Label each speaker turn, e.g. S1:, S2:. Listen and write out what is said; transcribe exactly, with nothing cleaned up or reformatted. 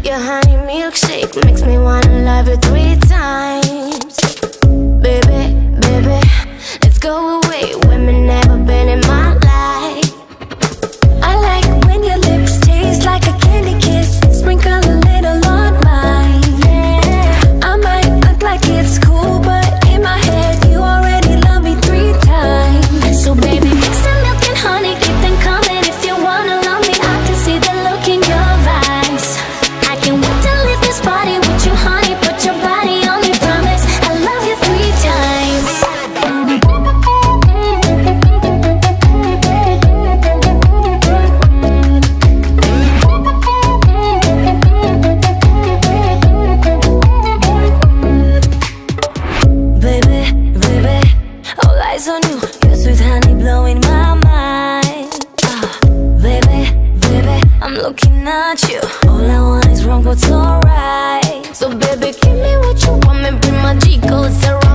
S1: Your honey milkshake makes me wanna love you three times. Baby, baby, let's go away. Women never been in my life.
S2: I like when your lips taste like a candy kiss. Sprinkle a little on mine. Yeah. I might look like it's cool, but in my head you already love me three times.
S1: So baby, mix the milk and honey, keep them coming. If you wanna love me, I can see the look in your eyes. I can't wait to leave this party with you, honey. Put your body on me, promise I love you three times.
S2: Baby, baby, all eyes on you. Your sweet honey blowing my mind. Ah, baby, baby, I'm looking at you. All I want is wrong, what's alright.
S1: So baby, give me what you want and bring my G-codes around.